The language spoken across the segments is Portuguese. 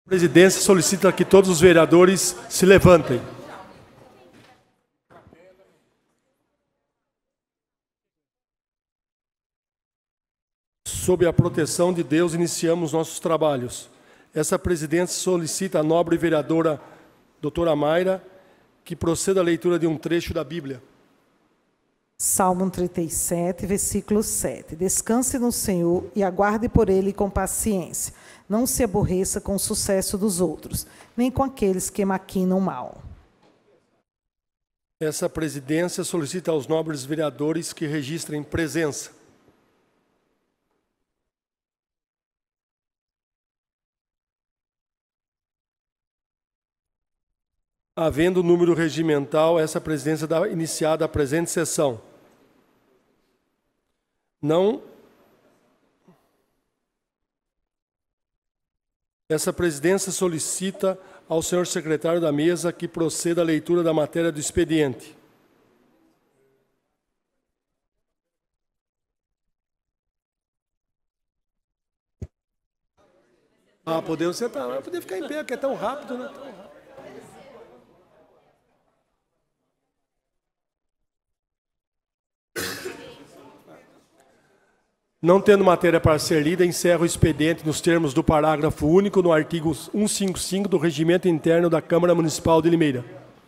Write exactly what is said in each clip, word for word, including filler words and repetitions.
A presidência solicita que todos os vereadores se levantem. Sob a proteção de Deus, iniciamos nossos trabalhos. Essa presidência solicita a nobre vereadora doutora Mayra que proceda à leitura de um trecho da Bíblia. Salmo trinta e sete, versículo sete. Descanse no Senhor e aguarde por Ele com paciência. Não se aborreça com o sucesso dos outros, nem com aqueles que maquinam mal. Essa presidência solicita aos nobres vereadores que registrem presença. Havendo número regimental, essa presidência dá iniciada a presente sessão. Não. Essa presidência solicita ao senhor secretário da mesa que proceda à leitura da matéria do expediente. Ah, podemos sentar, poder ficar em pé, que é tão rápido, né? Tão rápido. Não tendo matéria para ser lida, encerro o expediente nos termos do parágrafo único no artigo cento e cinquenta e cinco do Regimento Interno da Câmara Municipal de Limeira.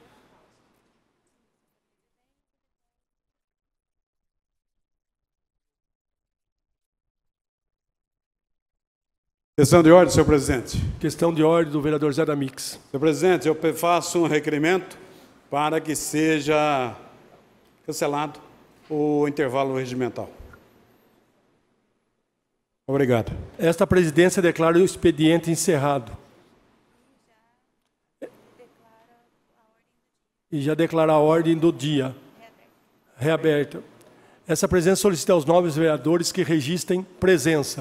Questão de ordem, senhor presidente. Questão de ordem do vereador Zé D'Amix. Senhor presidente, eu faço um requerimento para que seja cancelado o intervalo regimental. Obrigado. Esta presidência declara o expediente encerrado. E já declara a ordem do dia reaberta. Essa presidência solicita aos nobres vereadores que registrem presença.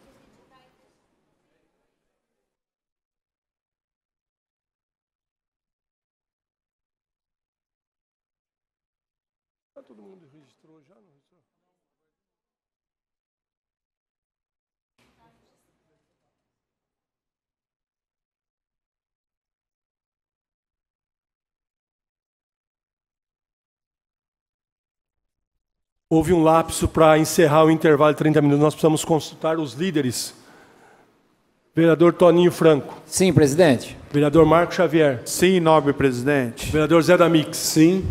Todo mundo registrou já? Não registrou? Houve um lapso para encerrar o intervalo de trinta minutos. Nós precisamos consultar os líderes. Vereador Toninho Franco. Sim, presidente. Vereador Marco Xavier. Sim, nobre presidente. Vereador Zé D'Amix. Sim.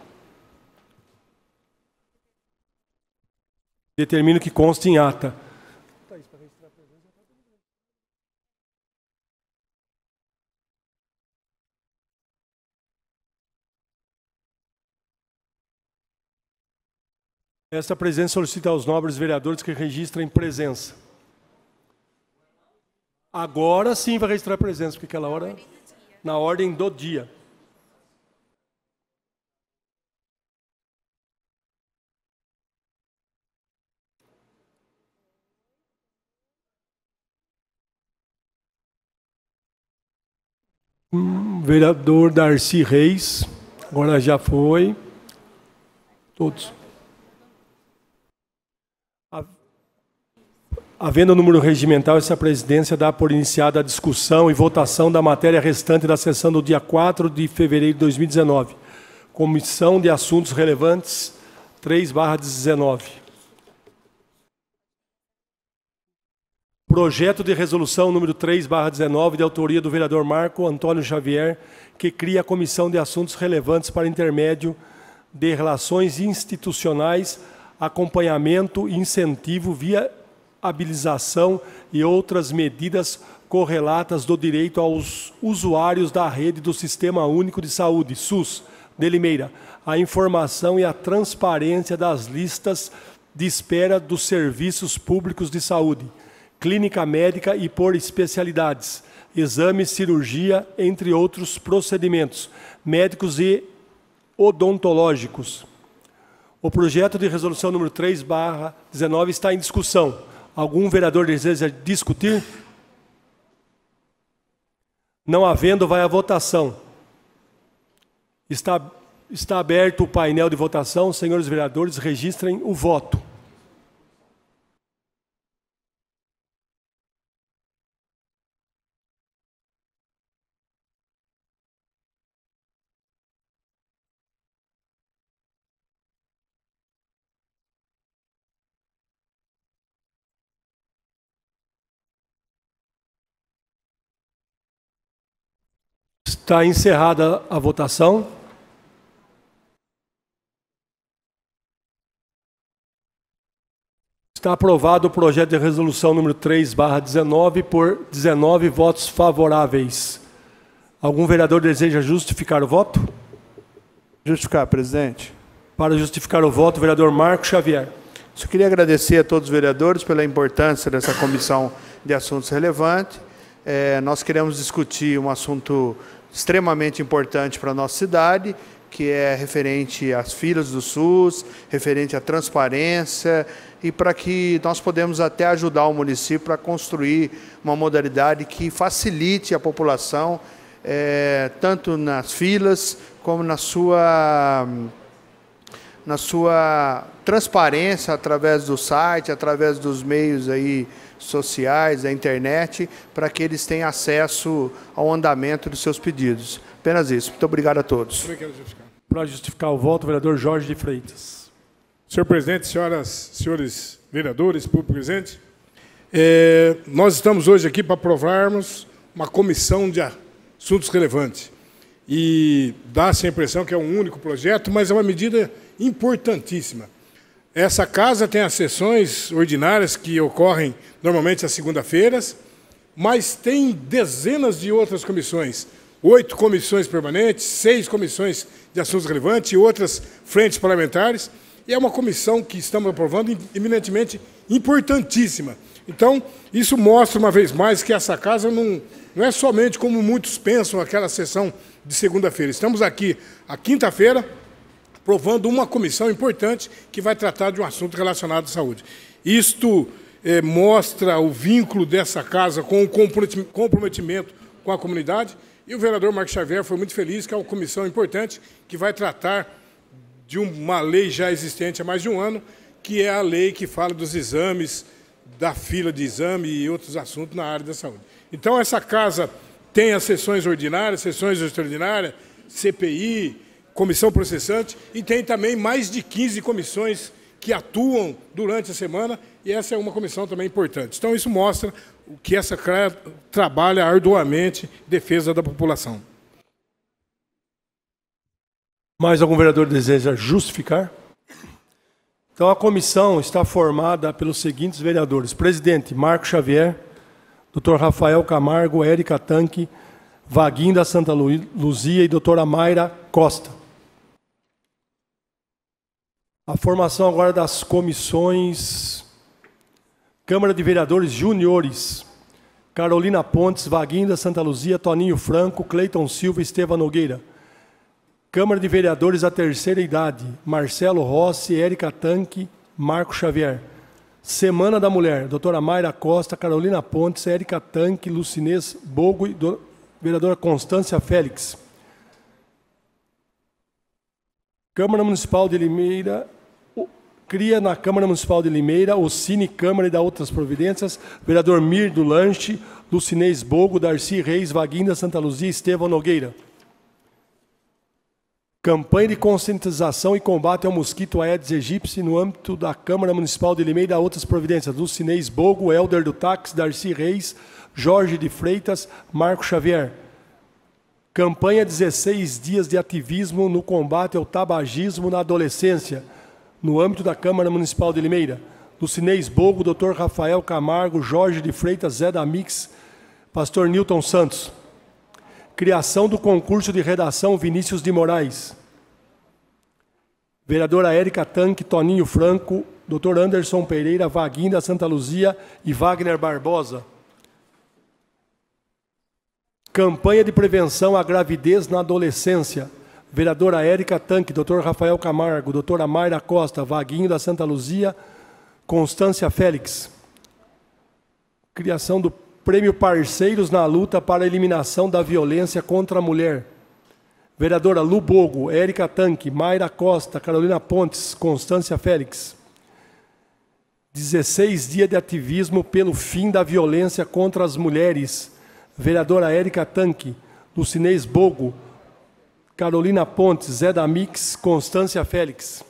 Determino que conste em ata. Esta presidência solicita aos nobres vereadores que registrem presença. Agora sim vai registrar presença, porque aquela hora, na ordem do dia. Hum, vereador Darcy Reis, agora já foi. Todos. Havendo número regimental, essa presidência dá por iniciada a discussão e votação da matéria restante da sessão do dia quatro de fevereiro de dois mil e dezenove. Comissão de Assuntos Relevantes, três barra dezenove. Projeto de resolução número três barra dezenove, de autoria do vereador Marco Antônio Xavier, que cria a Comissão de Assuntos Relevantes para intermédio de relações institucionais, acompanhamento e incentivo via habilitação e outras medidas correlatas do direito aos usuários da rede do Sistema Único de Saúde, SUS, de Limeira, a informação e a transparência das listas de espera dos serviços públicos de saúde, clínica médica e por especialidades, exames, cirurgia, entre outros procedimentos médicos e odontológicos. O projeto de resolução número três barra dezenove está em discussão. Algum vereador deseja discutir? Não havendo, vai à votação. Está, está aberto o painel de votação. Senhores vereadores, registrem o voto. Está encerrada a votação. Está aprovado o projeto de resolução número três barra dezenove por dezenove votos favoráveis. Algum vereador deseja justificar o voto? Justificar, presidente. Para justificar o voto, o vereador Marco Xavier. Só queria agradecer a todos os vereadores pela importância dessa comissão de assuntos relevantes. É, nós queremos discutir um assunto extremamente importante para a nossa cidade, que é referente às filas do SUS, referente à transparência, e para que nós podemos até ajudar o município a construir uma modalidade que facilite a população, é, tanto nas filas, como na sua, na sua transparência através do site, através dos meios aí sociais, da internet, para que eles tenham acesso ao andamento dos seus pedidos. Apenas isso. Muito obrigado a todos. Para justificar o voto, o vereador Jorge de Freitas. Senhor presidente, senhoras, senhores vereadores, público presente, é, nós estamos hoje aqui para aprovarmos uma comissão de assuntos relevantes. E dá-se a impressão que é um único projeto, mas é uma medida importantíssima. Essa casa tem as sessões ordinárias que ocorrem normalmente às segunda-feiras, mas tem dezenas de outras comissões, oito comissões permanentes, seis comissões de assuntos relevantes e outras frentes parlamentares, e é uma comissão que estamos aprovando eminentemente importantíssima. Então, isso mostra uma vez mais que essa casa não, não é somente como muitos pensam, aquela sessão de segunda-feira. Estamos aqui, a quinta-feira, aprovando uma comissão importante que vai tratar de um assunto relacionado à saúde. Isto eh, mostra o vínculo dessa casa com o comprometimento com a comunidade, e o vereador Marco Xavier foi muito feliz que é uma comissão importante que vai tratar de uma lei já existente há mais de um ano, que é a lei que fala dos exames, da fila de exame e outros assuntos na área da saúde. Então, essa casa tem as sessões ordinárias, sessões extraordinárias, C P I, comissão processante, e tem também mais de quinze comissões que atuam durante a semana, e essa é uma comissão também importante. Então, isso mostra que essa C R A trabalha arduamente em defesa da população. Mais algum vereador deseja justificar? Então, a comissão está formada pelos seguintes vereadores. Presidente, Marco Xavier, doutor Rafael Camargo, Érica Tanque, Vaguinho da Santa Luzia e doutora Mayra Costa. A formação agora das comissões. Câmara de Vereadores Juniores. Carolina Pontes, Vaguinho da Santa Luzia, Toninho Franco, Cleiton Silva e Estevam Nogueira. Câmara de Vereadores da Terceira Idade, Marcelo Rossi, Érica Tanque, Marco Xavier. Semana da Mulher, doutora Mayra Costa, Carolina Pontes, Érica Tanque, Lucinês Bogo e do... vereadora Constância Félix. Câmara Municipal de Limeira, cria na Câmara Municipal de Limeira, o Cine Câmara e da outras providências, vereador Mir do Lanche, Lucinês Bogo, Darcy Reis, Vaguinho da Santa Luzia e Estevam Nogueira. Campanha de conscientização e combate ao mosquito Aedes aegypti no âmbito da Câmara Municipal de Limeira e outras providências. Lucinês Bogo, Helder do Táxi, Darcy Reis, Jorge de Freitas, Marco Xavier. Campanha dezesseis dias de ativismo no combate ao tabagismo na adolescência, no âmbito da Câmara Municipal de Limeira. Lucinês Bogo, doutor Rafael Camargo, Jorge de Freitas, Zé da Mix, pastor Newton Santos. Criação do concurso de redação Vinícius de Moraes. Vereadora Érica Tanque, Toninho Franco, doutor Anderson Pereira, Vaguinho da Santa Luzia e Wagner Barbosa. Campanha de prevenção à gravidez na adolescência. Vereadora Érica Tanque, doutor Rafael Camargo, doutora Mayra Costa, Vaguinho da Santa Luzia, Constância Félix. Criação do Prêmio Parceiros na Luta para a Eliminação da Violência contra a Mulher. Vereadora Lu Bogo, Érica Tanque, Mayra Costa, Carolina Pontes, Constância Félix. dezesseis dias de ativismo pelo fim da violência contra as mulheres. Vereadora Érica Tanque, Lucinês Bogo, Carolina Pontes, Zé da Mix, Constância Félix.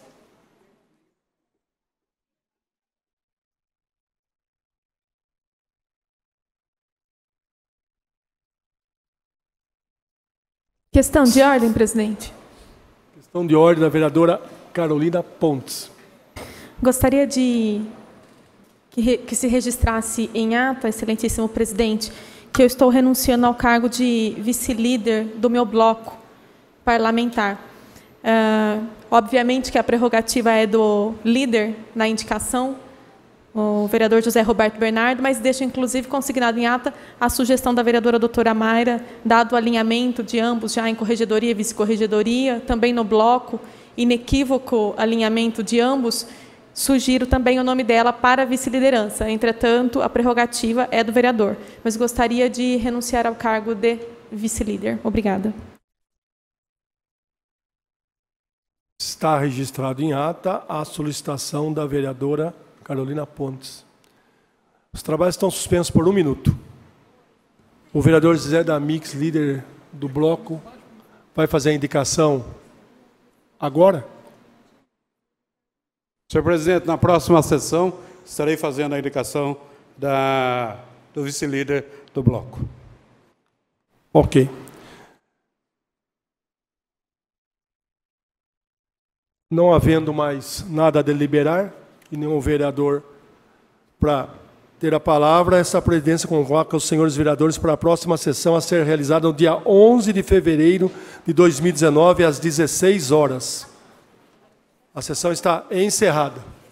Questão de ordem, presidente. Questão de ordem da vereadora Carolina Pontes. Gostaria de que, re, que se registrasse em ata, excelentíssimo presidente, que eu estou renunciando ao cargo de vice-líder do meu bloco parlamentar. Uh, obviamente que a prerrogativa é do líder na indicação, o vereador José Roberto Bernardo, mas deixo inclusive consignado em ata a sugestão da vereadora doutora Mayra, dado o alinhamento de ambos já em corregedoria e vice-corregedoria, também no bloco, inequívoco alinhamento de ambos, sugiro também o nome dela para a vice-liderança. Entretanto, a prerrogativa é do vereador, mas gostaria de renunciar ao cargo de vice-líder. Obrigada. Está registrado em ata a solicitação da vereadora Carolina Pontes. Os trabalhos estão suspensos por um minuto. O vereador Zé Damix, líder do bloco, vai fazer a indicação agora? Senhor presidente, na próxima sessão estarei fazendo a indicação da, do vice-líder do bloco. Ok. Não havendo mais nada a deliberar e nenhum vereador para ter a palavra, essa presidência convoca os senhores vereadores para a próxima sessão a ser realizada no dia onze de fevereiro de dois mil e dezenove, às dezesseis horas. A sessão está encerrada.